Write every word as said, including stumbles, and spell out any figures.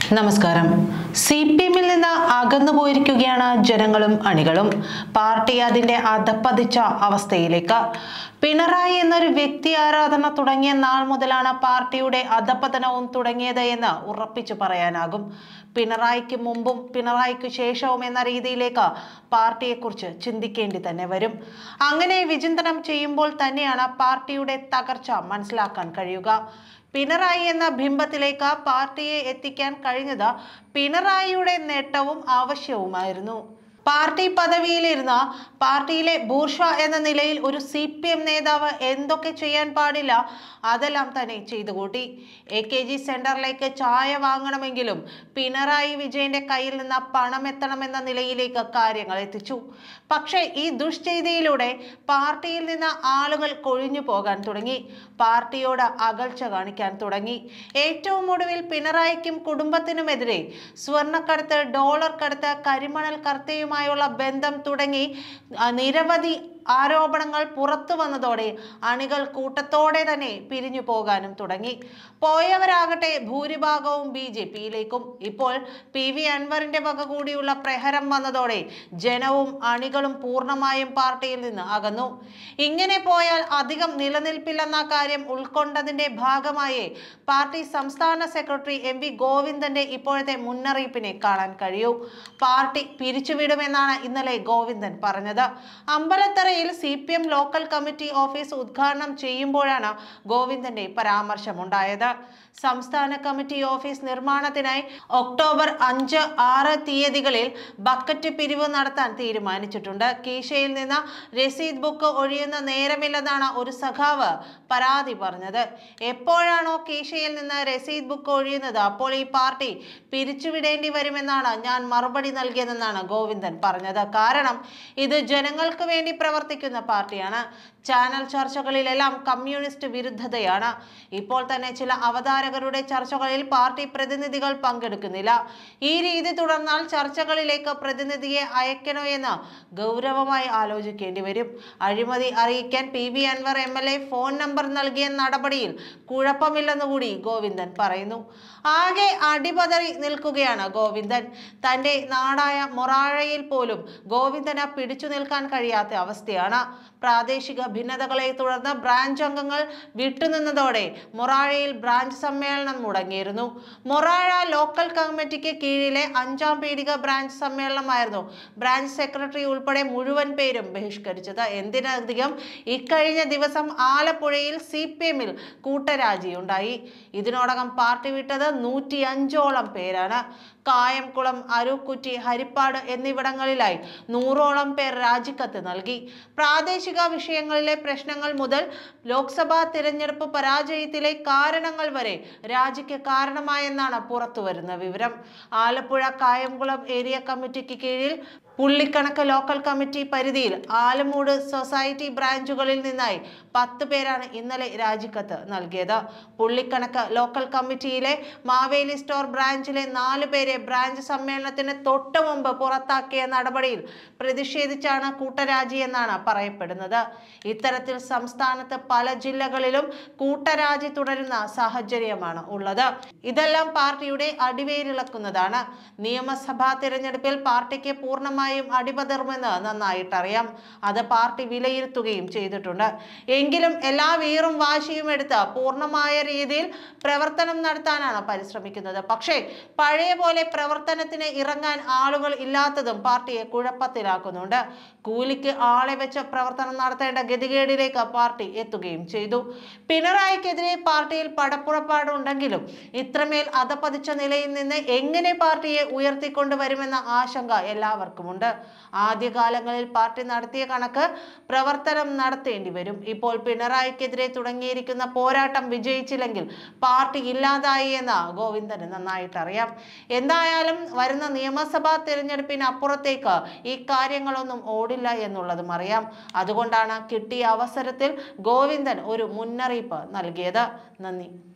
നമസ്കാരം. C P എമ്മിൽ നിന്ന് അകന്നുപോയിരിക്കുകയാണ് ജനങ്ങളും അണികളും. പാർട്ടി അതിന്റെ അധപ്പതിച്ച അവസ്ഥയിലേക്ക്. പിണറായി എന്നൊരു വ്യക്തി ആരാധന തുടങ്ങിയ നാൾ മുതലാണ് പാർട്ടിയുടെ അധപതനവും തുടങ്ങിയത് എന്ന് ഉറപ്പിച്ചു പറയാനാകും. പിണറായിക്ക് മുമ്പും പിണറായിക്ക് ശേഷവും എന്ന രീതിയിലേക്ക് പാർട്ടിയെക്കുറിച്ച് ചിന്തിക്കേണ്ടി തന്നെ വരും. അങ്ങനെ വിചിന്തനം ചെയ്യുമ്പോൾ തന്നെയാണ് പാർട്ടിയുടെ തകർച്ച മനസ്സിലാക്കാൻ കഴിയുക. പിണറായി എന്ന ബിംബത്തിലേക്ക് പാർട്ടിയെ എത്തിക്കാൻ കഴിഞ്ഞത് പിണറായിയുടെ നേട്ടവും ആവശ്യവുമായിരുന്നു. പാർട്ടി പദവിയിലിരുന്ന പാർട്ടിയിലെ ബൂർഷ്വ എന്ന നിലയിൽ ഒരു സി പി എം നേതാവ് എന്തൊക്കെ ചെയ്യാൻ പാടില്ല അതെല്ലാം തന്നെ ചെയ്തു കൂട്ടി. എ കെ ജി സെന്ററിലേക്ക് ചായ വാങ്ങണമെങ്കിലും പിണറായി വിജയന്റെ കയ്യിൽ നിന്ന് പണം എത്തണമെന്ന നിലയിലേക്ക് കാര്യങ്ങൾ എത്തിച്ചു. പക്ഷേ ഈ ദുഷ്ചെയ്തിയിലൂടെ പാർട്ടിയിൽ നിന്ന് ആളുകൾ കൊഴിഞ്ഞു പോകാൻ തുടങ്ങി. പാർട്ടിയോട് അകൽച്ച കാണിക്കാൻ തുടങ്ങി. ഏറ്റവും ഒടുവിൽ പിണറായിക്കും കുടുംബത്തിനുമെതിരെ സ്വർണ്ണക്കടത്ത്, ഡോളർ കടത്ത്, കരിമണൽ കർത്തയുമായുള്ള ബന്ധം തുടങ്ങി നിരവധി ആരോപണങ്ങൾ പുറത്തു വന്നതോടെ അണികൾ കൂട്ടത്തോടെ തന്നെ പിരിഞ്ഞു പോകാനും തുടങ്ങി. പോയവരാകട്ടെ ഭൂരിഭാഗവും ബി ജെ പിയിലേക്കും. ഇപ്പോൾ പി വി അൻവറിന്റെ വക കൂടിയുള്ള പ്രഹരം വന്നതോടെ ജനവും അണികളും പൂർണ്ണമായും പാർട്ടിയിൽ നിന്ന് അകന്നു. ഇങ്ങനെ പോയാൽ അധികം നിലനിൽപ്പില്ലെന്ന കാര്യം ഉൾക്കൊണ്ടതിന്റെ ഭാഗമായി പാർട്ടി സംസ്ഥാന സെക്രട്ടറി എം വി ഗോവിന്ദന്റെ ഇപ്പോഴത്തെ മുന്നറിയിപ്പിനെ കാണാൻ കഴിയൂ. പാർട്ടി പിരിച്ചുവിടുമെന്നാണ് ഇന്നലെ ഗോവിന്ദൻ പറഞ്ഞത്. Ambalathara C P M local committee office ഉദ്ഘാടനം ചെയ്യുമ്പോഴാണ് ഗോവിന്ദന്റെ പരാമർശമുണ്ടായത്. സംസ്ഥാന കമ്മിറ്റി ഓഫീസ് നിർമ്മാണത്തിനായി ഒക്ടോബർ അഞ്ച് ആറ് തീയതികളിൽ ബക്കറ്റ് പിരിവ് നടത്താൻ തീരുമാനിച്ചിട്ടുണ്ട്. കീശയിൽ നിന്ന് രസീത് ബുക്ക് ഒഴിയുന്ന നേരമില്ലെന്നാണ് ഒരു സഖാവ് പരാതി പറഞ്ഞത്. എപ്പോഴാണോ കീശയിൽ നിന്ന് രസീത് ബുക്ക് ഒഴിയുന്നത് അപ്പോൾ ഈ പാർട്ടി പിരിച്ചുവിടേണ്ടി വരുമെന്നാണ് ഞാൻ മറുപടി നൽകിയതെന്നാണ് ഗോവിന്ദൻ പറഞ്ഞത്. കാരണം ഇത് ജനങ്ങൾക്ക് വേണ്ടി പ്രവർത്തിക്കുന്ന പാർട്ടിയാണ്. ചാനൽ ചർച്ചകളിലെല്ലാം കമ്മ്യൂണിസ്റ്റ് വിരുദ്ധതയാണ്. ഇപ്പോൾ തന്നെ ചില അവതാരകരുടെ ചർച്ചകളിൽ പാർട്ടി പ്രതിനിധികൾ പങ്കെടുക്കുന്നില്ല. ഈ രീതി തുടർന്നാൽ ചർച്ചകളിലേക്ക് പ്രതിനിധിയെ അയക്കണോ എന്ന് ഗൗരവമായി ആലോചിക്കേണ്ടി വരും. അഴിമതി അറിയിക്കാൻ P V Anvar M L A phone number നൽകിയ നടപടിയിൽ കുഴപ്പമില്ലെന്നുകൂടി ഗോവിന്ദൻ പറയുന്നു. ആകെ അടിപതറി നിൽക്കുകയാണ് ഗോവിന്ദൻ. തന്റെ നാടായ മൊറാഴയിൽ പോലും ഗോവിന്ദന് പിടിച്ചു നിൽക്കാൻ കഴിയാത്ത അവസ്ഥയാണ്. പ്രാദേശിക ഭിന്നതകളെ തുടർന്ന് ബ്രാഞ്ച് അംഗങ്ങൾ വിട്ടുനിന്നതോടെ മൊറാഴയിൽ ബ്രാഞ്ച് സമ്മേളനം മുടങ്ങിയിരുന്നു. മൊറാഴ ലോക്കൽ കമ്മിറ്റിക്ക് കീഴിലെ അഞ്ചാം പീടിക ബ്രാഞ്ച് സമ്മേളനമായിരുന്നു ബ്രാഞ്ച് സെക്രട്ടറി ഉൾപ്പെടെ മുഴുവൻ പേരും ബഹിഷ്കരിച്ചത്. എന്തിനധികം ഇക്കഴിഞ്ഞ ദിവസം ആലപ്പുഴയിൽ സി പി എമ്മിൽ കൂട്ടരാജിയുണ്ടായി. ഇതിനോടകം പാർട്ടി വിട്ടത് നൂറ്റി അഞ്ചോളം പേരാണ്. കായംകുളം, അരൂക്കുറ്റി, ഹരിപ്പാട് എന്നിവിടങ്ങളിലായി നൂറോളം പേർ രാജിക്കത്ത് നൽകി. പ്രാദേശിക വിഷയങ്ങളിലെ പ്രശ്നങ്ങൾ മുതൽ ലോക്സഭാ തിരഞ്ഞെടുപ്പ് പരാജയത്തിലെ കാരണങ്ങൾ വരെ രാജിക്ക് കാരണമായെന്നാണ് പുറത്തുവരുന്ന വിവരം. ആലപ്പുഴ കായംകുളം ഏരിയ കമ്മിറ്റിക്ക് കീഴിൽ പുള്ളിക്കണക്ക് ലോക്കൽ കമ്മിറ്റി പരിധിയിൽ ആലമൂട് സൊസൈറ്റി ബ്രാഞ്ചുകളിൽ നിന്നായി പത്ത് പേരാണ് ഇന്നലെ രാജിക്കത്ത് നൽകിയത്. പുള്ളിക്കണക്ക് ലോക്കൽ കമ്മിറ്റിയിലെ മാവേലി സ്റ്റോർ ബ്രാഞ്ചിലെ നാല് പേരെ ബ്രാഞ്ച് സമ്മേളനത്തിന് തൊട്ടു മുമ്പ് പുറത്താക്കിയ നടപടിയിൽ പ്രതിഷേധിച്ചാണ് കൂട്ടരാജി എന്നാണ് പറയപ്പെടുന്നത്. ഇത്തരത്തിൽ സംസ്ഥാനത്ത് പല ജില്ലകളിലും കൂട്ടരാജി തുടരുന്ന സാഹചര്യമാണ് ഉള്ളത്. ഇതെല്ലാം പാർട്ടിയുടെ അടിവേരിളക്കുന്നതാണ്. നിയമസഭാ തിരഞ്ഞെടുപ്പിൽ പാർട്ടിക്ക് പൂർണ്ണമായി അടിപതറുമെന്ന് നന്നായിട്ടറിയാം. അത് പാർട്ടി വിലയിരുത്തുകയും ചെയ്തിട്ടുണ്ട്. എങ്കിലും എല്ലാ വീറും വാശിയും എടുത്ത് പൂർണ്ണമായ രീതിയിൽ പ്രവർത്തനം നടത്താനാണ് പരിശ്രമിക്കുന്നത്. പക്ഷേ പഴയ പോലെ പ്രവർത്തനത്തിന് ഇറങ്ങാൻ ആളുകൾ ഇല്ലാത്തതും പാർട്ടിയെ കുഴപ്പത്തിലാക്കുന്നുണ്ട്. കൂലിക്ക് ആളെ വെച്ച് പ്രവർത്തനം നടത്തേണ്ട ഗതികേടിലേക്ക് പാർട്ടി എത്തുകയും ചെയ്തു. പിണറായിക്കെതിരെ പാർട്ടിയിൽ പടപ്പുറപ്പാടുണ്ടെങ്കിലും ഇത്രമേൽ അധപതിച്ച നിലയിൽ നിന്ന് എങ്ങനെ പാർട്ടിയെ ഉയർത്തിക്കൊണ്ടുവരുമെന്ന ആശങ്ക എല്ലാവർക്കും ഉണ്ട്. ആദ്യകാലങ്ങളിൽ പാർട്ടി നടത്തിയ കണക്ക് പ്രവർത്തനം നടത്തേണ്ടി വരും. ഇപ്പോൾ പിണറായിക്കെതിരെ തുടങ്ങിയിരിക്കുന്ന പോരാട്ടം വിജയിച്ചില്ലെങ്കിൽ പാർട്ടി ഇല്ലാതായി എന്ന് ഗോവിന്ദന് നന്നായിട്ട് അറിയാം. എന്തായാലും വരുന്ന നിയമസഭാ തിരഞ്ഞെടുപ്പിന് അപ്പുറത്തേക്ക് ഈ കാര്യങ്ങളൊന്നും ഓടില്ല എന്നുള്ളതും അറിയാം. അതുകൊണ്ടാണ് കിട്ടിയ അവസരത്തിൽ ഗോവിന്ദൻ ഒരു മുന്നറിയിപ്പ് നൽകിയത്. നന്ദി.